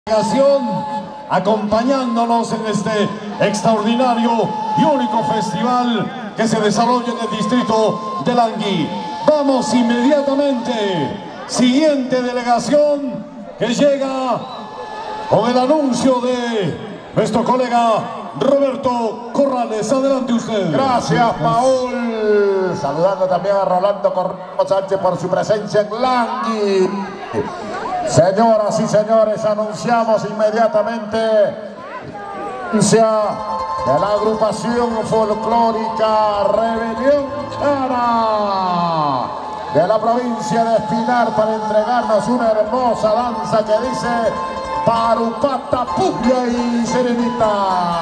Acompañándonos en este extraordinario y único festival que se desarrolla en el distrito de Langui. Vamos inmediatamente, siguiente delegación que llega con el anuncio de nuestro colega Roberto Corrales. Adelante usted. Gracias, Paul. Saludando también a Rolando Corrales Sánchez por su presencia en Langui. Señoras y señores, anunciamos inmediatamente de la agrupación folclórica Rebelión Cana de la provincia de Espinar para entregarnos una hermosa danza que dice Parupata, Puya y Serenita.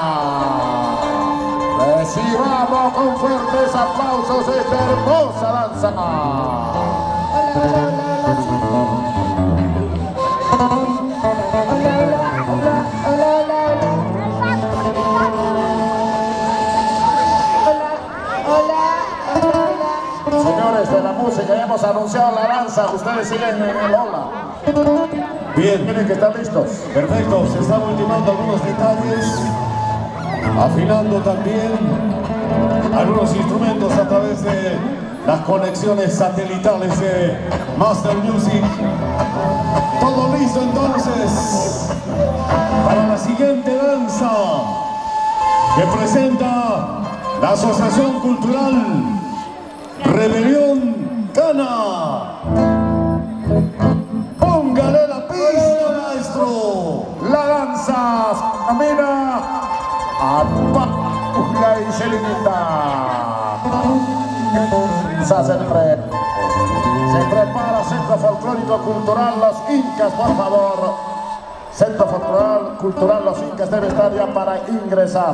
Recibamos con fuertes aplausos esta hermosa danza. Señores de la música, ya hemos anunciado la danza, ustedes siguen en el hola. Bien. Tienen que estar listos. Perfecto, se están ultimando algunos detalles, afinando también algunos instrumentos a través de las conexiones satelitales de Master Music. Todo listo entonces para la siguiente danza que presenta la Asociación Cultural Rebelión Cana. Póngale la pista, maestro. La danza camina a Puya y Serenita. Se prepara Centro Folclórico Cultural Los Incas, por favor. Centro Folclórico Cultural Los Incas debe estar ya para ingresar.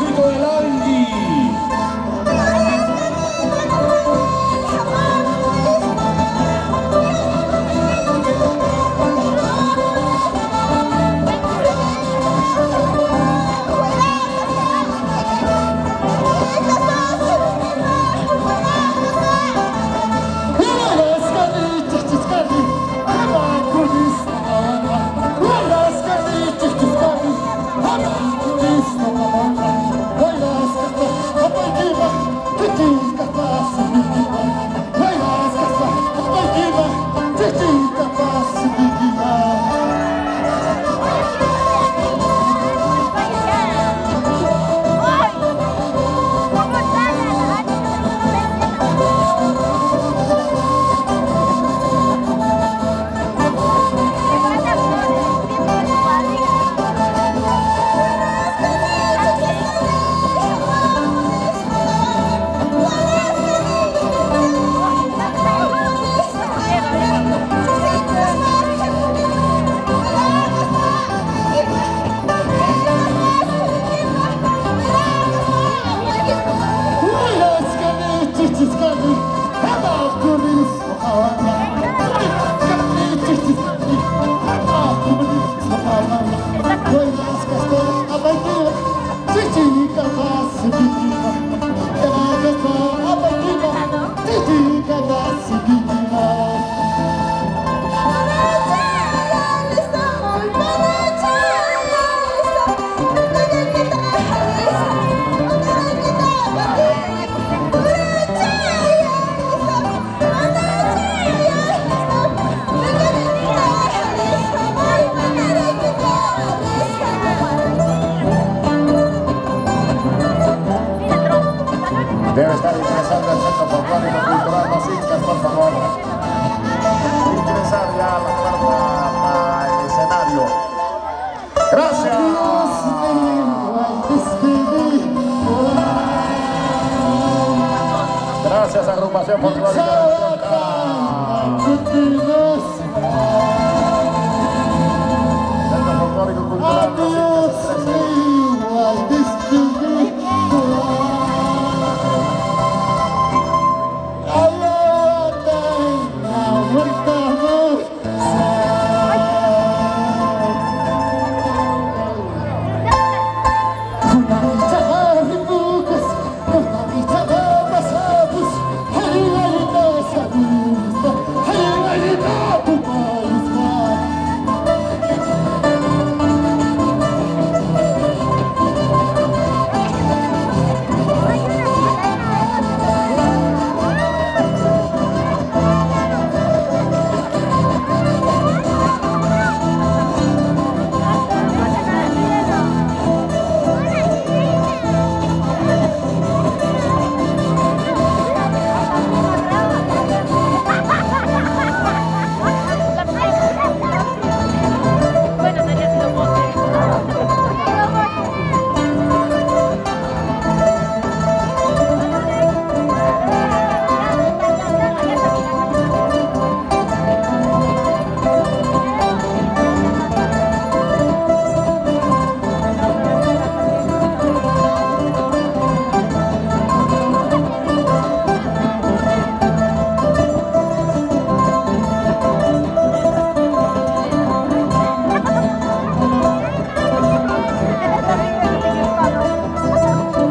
distrito de Langui. Debe estar ingresando el Centro Folclórico Cultural Los Incas, por favor. Ingresar ya al escenario. ¡Gracias! Gracias, agrupación folclórica de Centro Folclórico Cultural Los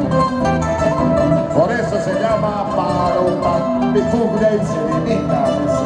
Por eso se llama Parupamipugna y se limita.